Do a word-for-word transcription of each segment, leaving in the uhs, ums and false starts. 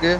के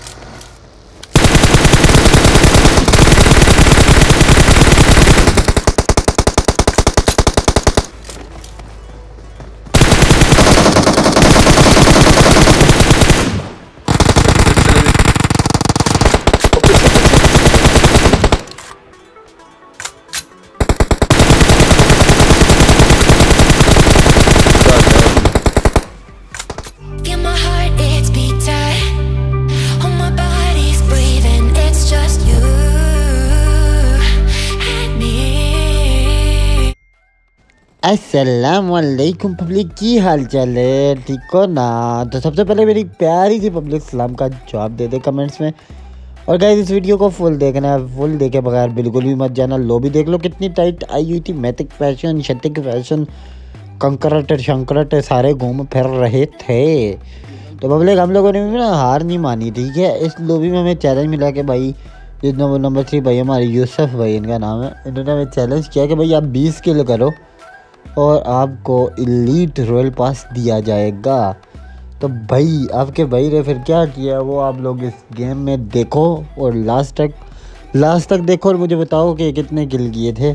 अस्सलामुअलैकुम पब्लिक, की हाल चाल है? ठीक हो ना? तो सबसे पहले मेरी प्यारी सी पब्लिक सलाम का जवाब दे दे कमेंट्स में। और गाइस इस वीडियो को फुल देखना है, फुल देखे बगैर बिल्कुल भी मत जाना। लॉबी देख लो कितनी टाइट आई हुई थी। मैथिक फैशन, शतिक फैशन, कंकरट शंकरट सारे घूम फिर रहे थे। तो पब्लिक हम लोगों ने भी ना हार नहीं मानी, ठीक है। इस लॉबी में हमें चैलेंज मिला कि भाई जितना वो नंबर थ्री भाई हमारे यूसुफ भाई इनका नाम है, इन्होंने हमें चैलेंज किया कि भाई आप बीस किल करो और आपको इलीट रॉयल पास दिया जाएगा। तो भाई आपके भाई ने फिर क्या किया वो आप लोग इस गेम में देखो और लास्ट तक लास्ट तक देखो और मुझे बताओ कि कितने किल किए थे।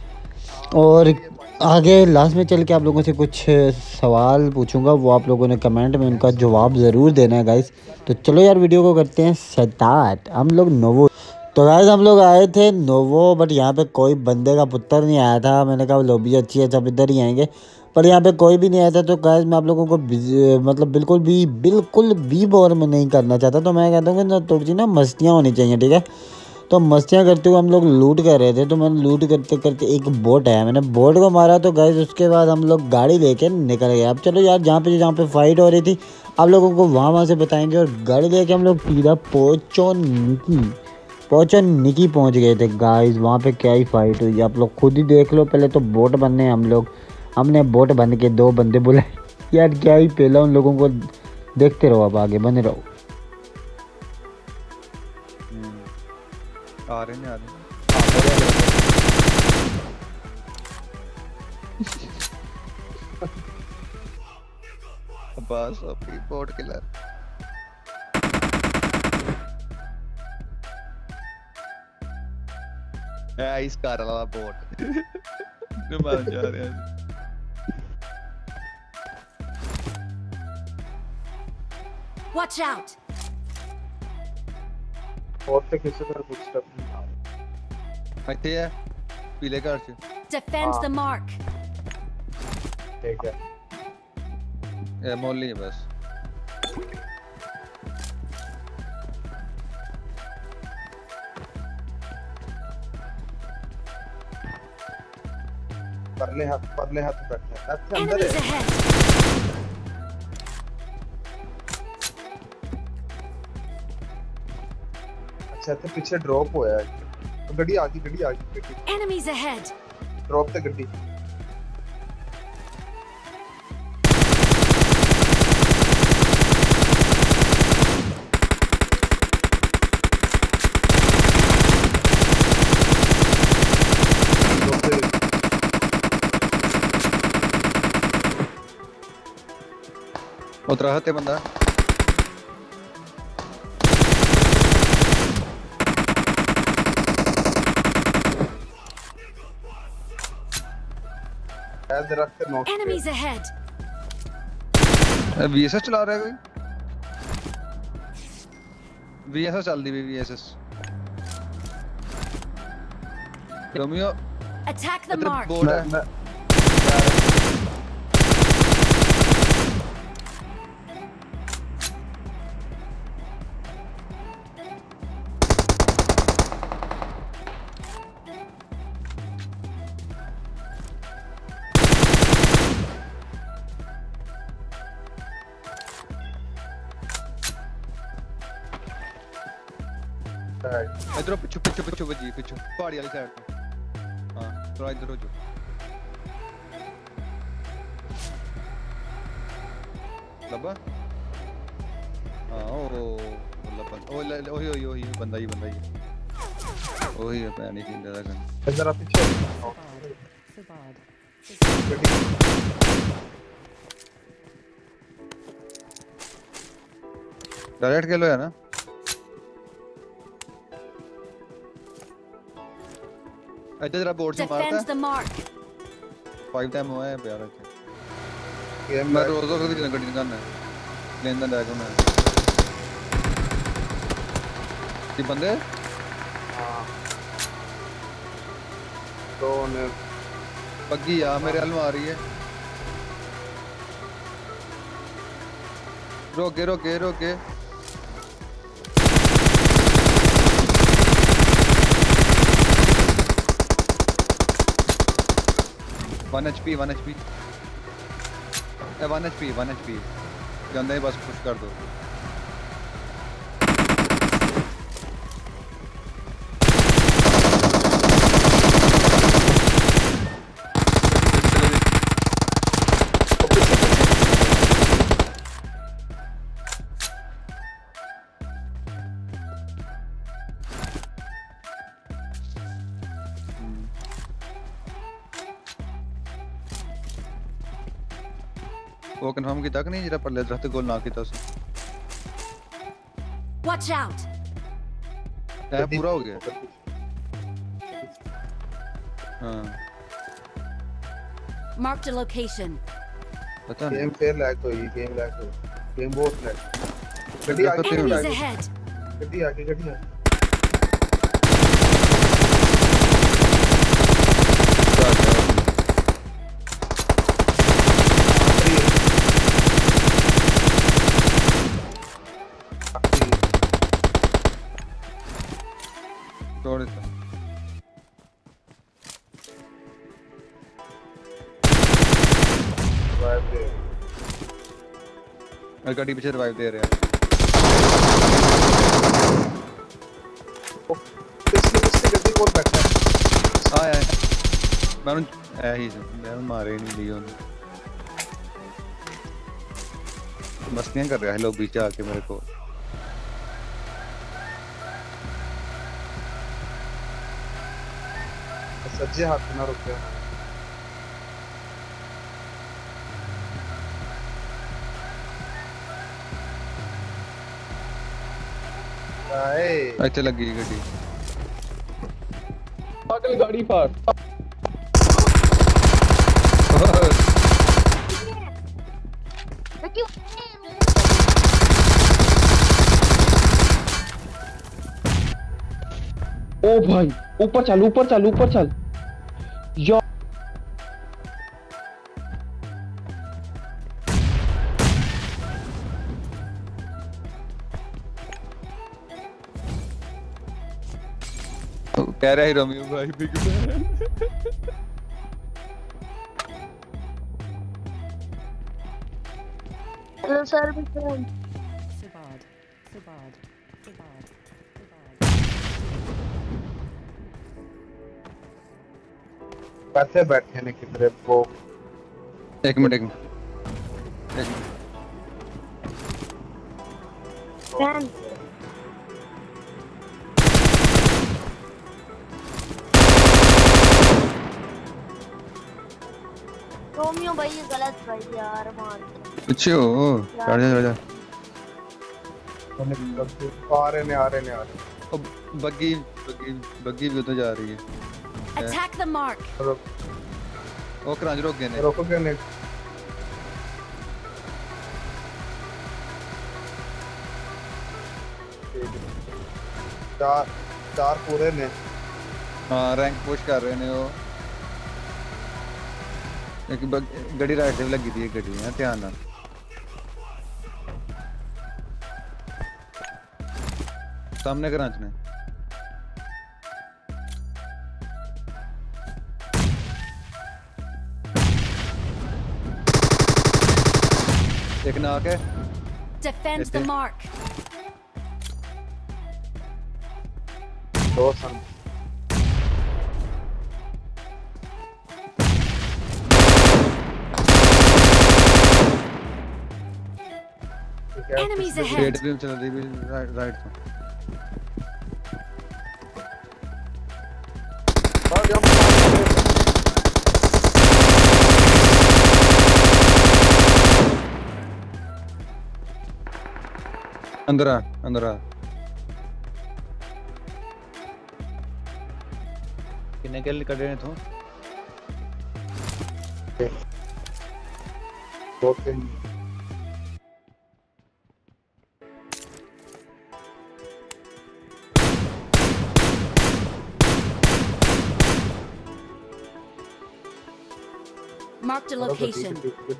और आगे लास्ट में चल के आप लोगों से कुछ सवाल पूछूंगा, वो आप लोगों ने कमेंट में उनका जवाब ज़रूर देना है गाइस। तो चलो यार वीडियो को करते हैं स्टार्ट। हम लोग नोवो तो गाइस हम लोग आए थे नोवो, बट यहाँ पे कोई बंदे का पुत्र नहीं आया था। मैंने कहा लॉबी अच्छी है, सब इधर ही आएंगे, पर यहाँ पे कोई भी नहीं आया था। तो गाइस मैं आप लोगों को मतलब बिल्कुल भी बिल्कुल भी बोर में नहीं करना चाहता। तो मैं कहता हूँ कि ना थोड़ी सी ना मस्तियाँ होनी चाहिए, ठीक है। तो मस्तियाँ करते हुए हम लोग लूट कर रहे थे। तो मैंने लूट करते करते एक बोट है, मैंने बोट को मारा। तो गाइस उसके बाद हम लोग गाड़ी लेके निकल गए। अब चलो यार जहाँ पे जहाँ पे फाइट हो रही थी आप लोगों को वहाँ वहाँ से बताएंगे। और गाड़ी लेके हम लोग सीधा पोचो निकी पहुँचो निकी पहुँच गए थे गाइस। वहाँ पे क्या ही फाइट हुई आप लोग खुद ही देख लो। पहले तो बोट बनने हम लोग हमने बोट बन के दो बंदे बुलाए यार, क्या ही पहला उन लोगों को देखते रहो, अब आगे बने रहो। आ रहे नहीं आ रहे बस अभी बोट किलर है इस कार वाला बोट ने मार जा रहे हैं। Watch out! और पे किसी तरह कुछ स्टेप नहीं आ रहा। इतने है पीले कार से। Defend the mark. ठीक है ये मोली है बस। परले हाथ परले हाथ पे बैठा है, अच्छा अंदर Enemies है। ahead. अच्छा तो पीछे ड्रॉप होया है। तो गड्डी आ गई गड्डी आ गई गड्डी Enemies ahead. ड्रॉप ते गड्डी उतरा हते बंदा ऐसे रख के नॉक। Enemies ahead. वीएसएस चला रहा है कोई। वीएसएस चल दी वीएसएस रोमियो। Attack the इधर mark. बोट मैं है। मैं इधर पिछू पिछू पिछू बजी पिछू पहाड़ी वाली साइड पे। हां थोड़ा इधर हो जाओ। लबा हां ओ लबा ओ ओही ओही ओही बंदा ही बंदा ही ओही है पैनी की इंदा का जरा पीछे गड्डी डायरेक्ट खेलो है ना। इधर जरा बोर्ड से मारता Defend है। the mark. फाइव टाइम हुआ है प्यारा। गेम मैं रोज रोज की गड्डी निकालना है। लेन देन बैग में ये बंदे। हां तो ने बग्गी आ मेरे हाल में आ रही है। रोके रोके रोके। One H P one H P one H P one H पी के अंदर ही बस पुश कर दो। वो कंफर्म किया कि नहीं जरा पल्ले रहते गोल ना किया उसे। Watch out. है पूरा हो गया। हाँ Marked a location. पता नहीं। गेम फेयर लैग हुई गेम लैग हुई गेम बहुत लैग। गड्डी आगे गड्डी Enemies आगे ahead. गड्डी आगे गड्डी आगे छोड़ देता। रिवाइव दे और गाड़ी पीछे रिवाइव दे रहे हैं। पिछले पिछले गड्डी कौन बैठा है? हाँ यार मैं उन ऐ ही मैं मारे ही नहीं लिया उन्हें। मस्तियाँ कर रहा है लोग पीछे आके मेरे को। सज्जे हाथ ना रुक गया। आए अच्छे लगी गड्डी। पागल गाड़ी फाड़। ओ भाई ऊपर चल ऊपर चल ऊपर चल या कह रहा है रोमियो भाई big fan. Hello sir big fan. बैठे बैठे ने किधर वो एक मिनट एक मिनट एक मिनट। फैन रोमियो भाई ये गलत भाई यार मार पीछे हो चढ़ जा चढ़ जा। आ रहे ने आ रहे ने आ रहे ओ बग्गी बग्गी बग्गी भी उधर जा रही है। Attack the mark. ओ क्रांच रोक गए ने। रोको क्या ने चार चार पूरे ने। हाँ रैंक पुश कर रहे ने वो। एक बग- गड्डी राइट से लगी थी एक गड्डी है ध्यान ना। सामने क्रांच ने। एक नाक है। Defend the Hit it. mark. दो सन Enemies रेड ahead. भी चल रही है राइट राइट से। और जंप अंदर आ अंदर आ कितने किल कर रहे थे दो तीन Marked a location.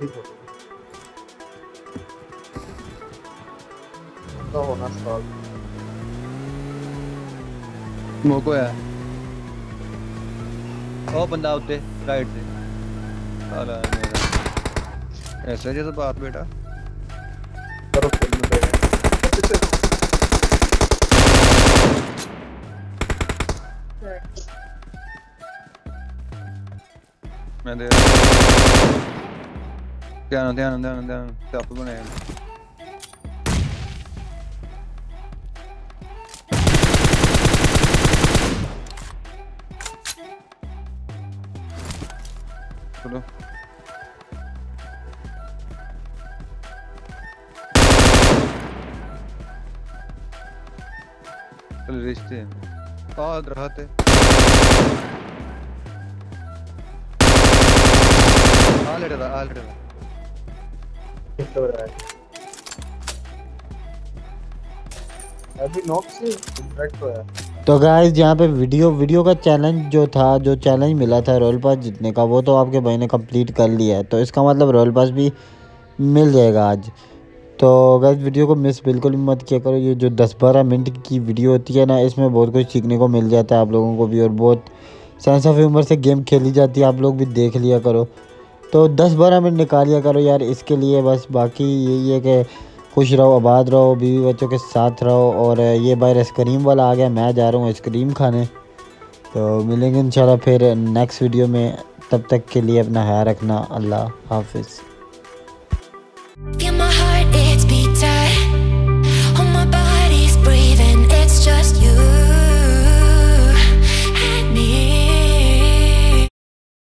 तो होना स्टॉल मोको है ओ बंदा उते राइट से साला मेरा ऐसे जैसे बात बेटा करो फिर में पीछे मैं दे ध्यान ध्यान ध्यान ध्यान टॉप बने चलो चल रिश्ते आ रहते आ लेटा था आ लेटा था हिट हो रहा है अभी नॉक से इंटरेक्ट हुआ है। तो गाइस यहाँ पे वीडियो वीडियो का चैलेंज जो था जो चैलेंज मिला था रॉयल पास जीतने का वो तो आपके भाई ने कंप्लीट कर लिया है, तो इसका मतलब रॉयल पास भी मिल जाएगा आज। तो गाइस वीडियो को मिस बिल्कुल भी मत किया करो। ये जो दस बारह मिनट की वीडियो होती है ना, इसमें बहुत कुछ सीखने को मिल जाता है आप लोगों को भी, और बहुत सेंस ऑफ ह्यूमर से गेम खेली जाती है, आप लोग भी देख लिया करो। तो दस बारह मिनट निकालिया करो यार इसके लिए बस। बाकी यही है कि खुश रहो, आबाद रहो, बीवी बच्चों के साथ रहो। और ये बाहर आइसक्रीम वाला आ गया, मैं जा रहा हूँ आइसक्रीम खाने। तो मिलेंगे इंशाल्लाह फिर नेक्स्ट वीडियो में, तब तक के लिए अपना ख्याल रखना। अल्लाह हाफिज़।